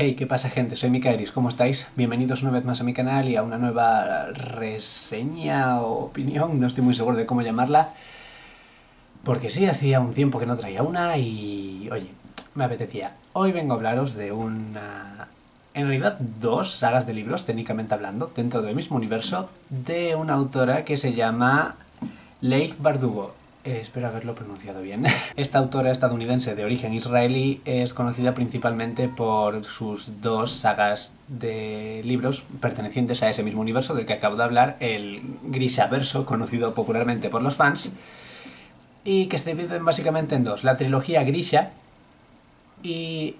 Hey, ¿qué pasa, gente? Soy Mikaeris, ¿cómo estáis? Bienvenidos una vez más a mi canal y a una nueva reseña o opinión, no estoy muy seguro de cómo llamarla, porque sí, hacía un tiempo que no traía una y, oye, me apetecía. Hoy vengo a hablaros de en realidad dos sagas de libros, técnicamente hablando, dentro del mismo universo, de una autora que se llama Leigh Bardugo. Espero haberlo pronunciado bien. Esta autora estadounidense de origen israelí es conocida principalmente por sus dos sagas de libros pertenecientes a ese mismo universo del que acabo de hablar, el Grishaverso, conocido popularmente por los fans, y que se dividen básicamente en dos: la trilogía Grisha y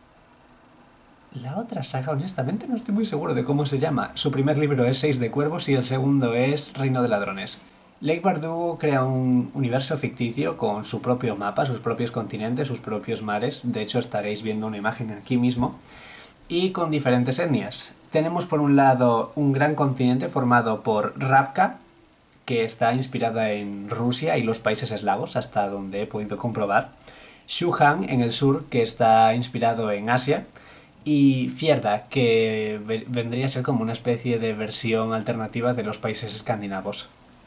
la otra saga, honestamente no estoy muy seguro de cómo se llama. Su primer libro es Seis de Cuervos y el segundo es Reino de Ladrones. Leigh Bardugo crea un universo ficticio con su propio mapa, sus propios continentes, sus propios mares. De hecho, estaréis viendo una imagen aquí mismo. Y con diferentes etnias. Tenemos por un lado un gran continente formado por Rabka, que está inspirada en Rusia y los países eslavos, hasta donde he podido comprobar. Shuhan, en el sur, que está inspirado en Asia. Y Fjerda, que vendría a ser como una especie de versión alternativa de los países escandinavos.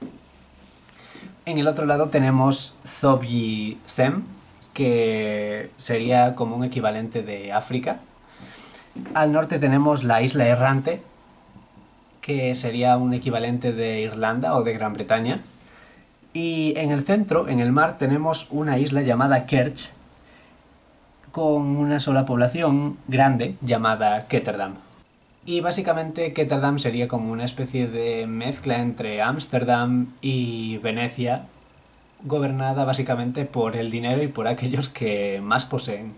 En el otro lado tenemos Zobyi Sem, que sería como un equivalente de África. Al norte tenemos la Isla Errante, que sería un equivalente de Irlanda o de Gran Bretaña. Y en el centro, en el mar, tenemos una isla llamada Kerch, con una sola población grande llamada Ketterdam. Y básicamente Ketterdam sería como una especie de mezcla entre Ámsterdam y Venecia, gobernada básicamente por el dinero y por aquellos que más poseen.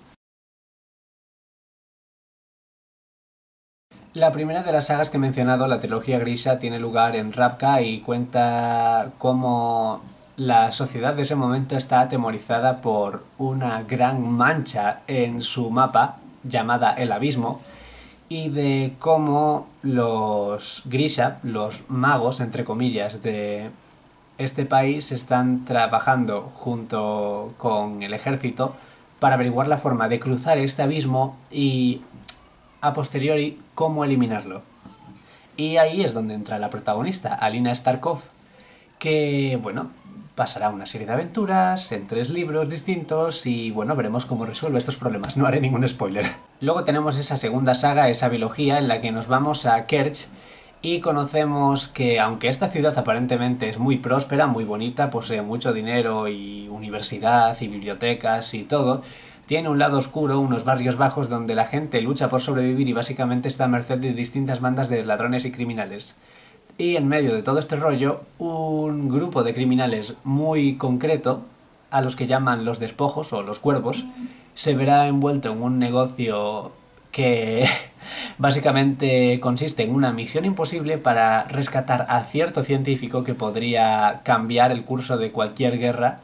La primera de las sagas que he mencionado, la trilogía Grisha, tiene lugar en Rabka y cuenta cómo la sociedad de ese momento está atemorizada por una gran mancha en su mapa llamada el Abismo, y de cómo los Grisha, los magos, entre comillas, de este país están trabajando junto con el ejército para averiguar la forma de cruzar este abismo y, a posteriori, cómo eliminarlo. Y ahí es donde entra la protagonista, Alina Starkov, que, bueno, pasará una serie de aventuras en 3 libros distintos y, bueno, veremos cómo resuelve estos problemas. No haré ningún spoiler. Luego tenemos esa segunda saga, esa biología, en la que nos vamos a Kerch y conocemos que, aunque esta ciudad aparentemente es muy próspera, muy bonita, posee mucho dinero y universidad y bibliotecas y todo, tiene un lado oscuro, unos barrios bajos donde la gente lucha por sobrevivir y básicamente está a merced de distintas bandas de ladrones y criminales. Y en medio de todo este rollo, un grupo de criminales muy concreto, a los que llaman los despojos o los cuervos, se verá envuelto en un negocio que básicamente consiste en una misión imposible para rescatar a cierto científico que podría cambiar el curso de cualquier guerra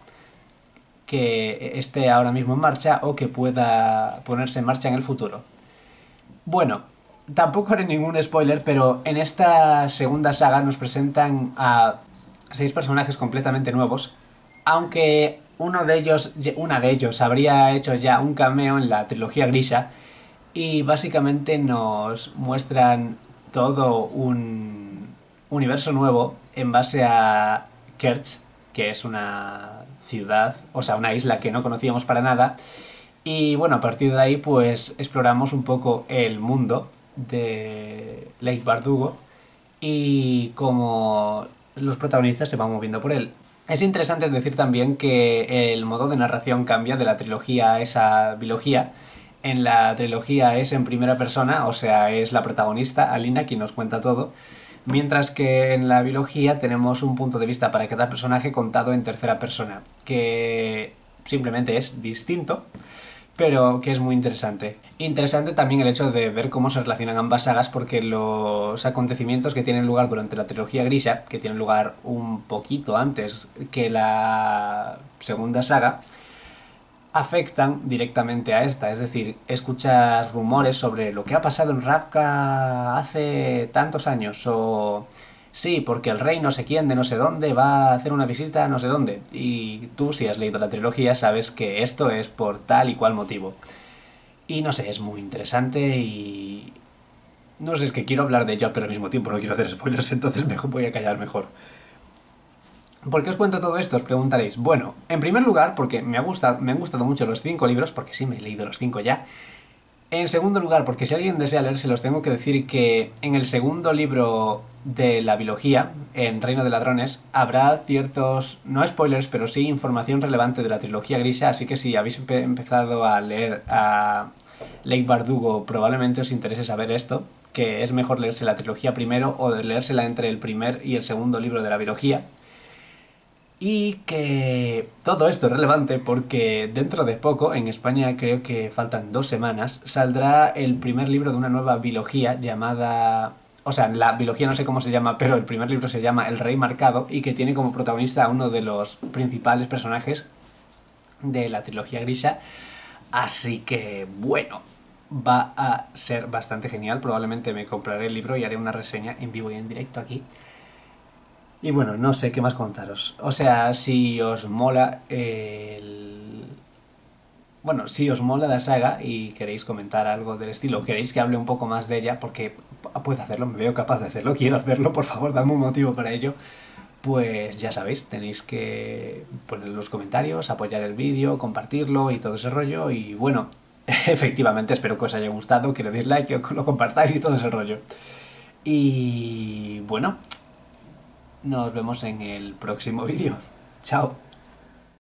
que esté ahora mismo en marcha o que pueda ponerse en marcha en el futuro. Bueno, tampoco haré ningún spoiler, pero en esta segunda saga nos presentan a 6 personajes completamente nuevos, aunque una de ellos habría hecho ya un cameo en la trilogía Grisha, y básicamente nos muestran todo un universo nuevo en base a Kerch, que es una ciudad, o sea, una isla que no conocíamos para nada. Y bueno, a partir de ahí pues exploramos un poco el mundo de Leigh Bardugo y cómo los protagonistas se van moviendo por él. Es interesante decir también que el modo de narración cambia de la trilogía a esa biología. En la trilogía es en primera persona, o sea, es la protagonista, Alina, quien nos cuenta todo, mientras que en la biología tenemos un punto de vista para cada personaje contado en tercera persona, que simplemente es distinto, pero que es muy interesante. Interesante también el hecho de ver cómo se relacionan ambas sagas, porque los acontecimientos que tienen lugar durante la trilogía Grisha, que tienen lugar un poquito antes que la segunda saga, afectan directamente a esta. Es decir, escuchas rumores sobre lo que ha pasado en Ravka hace tantos años, o sí, porque el rey no sé quién de no sé dónde va a hacer una visita a no sé dónde. Y tú, si has leído la trilogía, sabes que esto es por tal y cual motivo. Y no sé, es muy interesante y... No sé, es que quiero hablar de ello, pero al mismo tiempo no quiero hacer spoilers, entonces mejor voy a callar mejor. ¿Por qué os cuento todo esto? Os preguntaréis. Bueno, en primer lugar, porque me han gustado mucho los 5 libros, porque sí me he leído los 5 ya. En segundo lugar, porque si alguien desea leérselos, tengo que decir que en el segundo libro de la biología, en Reino de Ladrones, habrá ciertos, no spoilers, pero sí información relevante de la trilogía Grisha, así que si habéis empezado a leer a Lake Bardugo, probablemente os interese saber esto, que es mejor leerse la trilogía primero o de leérsela entre el primer y el segundo libro de la biología. Y que todo esto es relevante porque dentro de poco, en España creo que faltan 2 semanas, saldrá el primer libro de una nueva biología llamada... O sea, la biología no sé cómo se llama, pero el primer libro se llama El Rey Marcado y que tiene como protagonista a uno de los principales personajes de la trilogía Grisha. Así que, bueno, va a ser bastante genial. Probablemente me compraré el libro y haré una reseña en vivo y en directo aquí. Y bueno, no sé qué más contaros. O sea, si os mola el... Bueno, si os mola la saga y queréis comentar algo del estilo, queréis que hable un poco más de ella, porque puedo hacerlo, me veo capaz de hacerlo, quiero hacerlo, por favor, dadme un motivo para ello, pues ya sabéis, tenéis que poner en los comentarios, apoyar el vídeo, compartirlo y todo ese rollo. Y bueno, efectivamente espero que os haya gustado, que le deis like, que lo compartáis y todo ese rollo. Y bueno, nos vemos en el próximo vídeo. Chao.